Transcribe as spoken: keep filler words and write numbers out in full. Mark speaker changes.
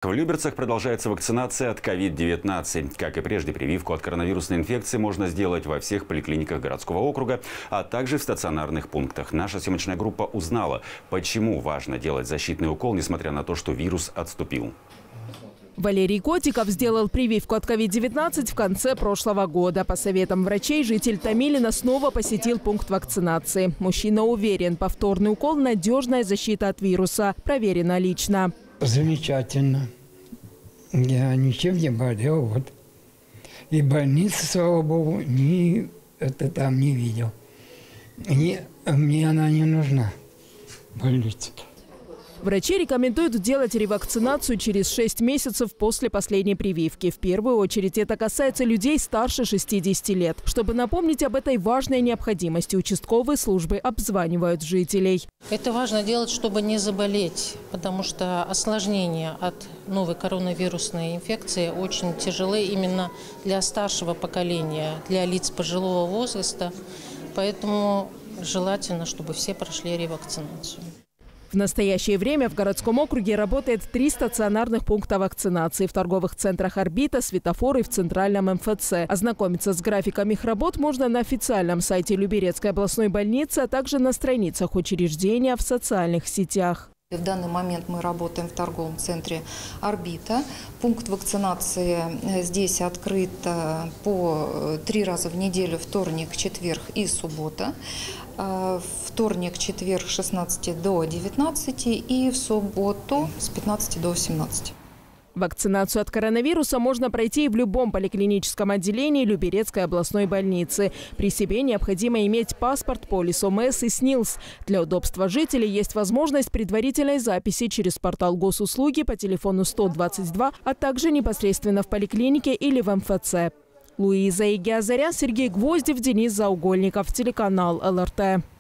Speaker 1: В Люберцах продолжается вакцинация от ковид девятнадцать. Как и прежде, прививку от коронавирусной инфекции можно сделать во всех поликлиниках городского округа, а также в стационарных пунктах. Наша съемочная группа узнала, почему важно делать защитный укол, несмотря на то, что вирус отступил.
Speaker 2: Валерий Котиков сделал прививку от ковид девятнадцать в конце прошлого года. По советам врачей, житель Томилина снова посетил пункт вакцинации. Мужчина уверен, повторный укол – надежная защита от вируса. Проверено лично.
Speaker 3: Замечательно. Я ничем не болел. Вот. И больницы, слава богу, ни, это там не видел. И мне она не нужна, больница.
Speaker 2: Врачи рекомендуют делать ревакцинацию через шесть месяцев после последней прививки. В первую очередь это касается людей старше шестидесяти лет. Чтобы напомнить об этой важной необходимости, участковые службы обзванивают жителей.
Speaker 4: Это важно делать, чтобы не заболеть, потому что осложнения от новой коронавирусной инфекции очень тяжелы именно для старшего поколения, для лиц пожилого возраста. Поэтому желательно, чтобы все прошли ревакцинацию.
Speaker 2: В настоящее время в городском округе работает три стационарных пункта вакцинации. В торговых центрах «Орбита», «Светофор» и в центральном эм эф цэ. Ознакомиться с графиком их работ можно на официальном сайте Люберецкой областной больницы, а также на страницах учреждения в социальных сетях.
Speaker 5: В данный момент мы работаем в торговом центре «Орбита». Пункт вакцинации здесь открыт по три раза в неделю: вторник, четверг и суббота. Вторник, четверг с шестнадцати до девятнадцати и в субботу с пятнадцати до восемнадцати.
Speaker 2: Вакцинацию от коронавируса можно пройти и в любом поликлиническом отделении Люберецкой областной больницы. При себе необходимо иметь паспорт, полис о эм эс и СНИЛС. Для удобства жителей есть возможность предварительной записи через портал госуслуги по телефону сто двадцать два, а также непосредственно в поликлинике или в эм эф цэ. Луиза Игиазарян, Сергей Гвоздев, Денис Заугольников, телеканал эл эр тэ.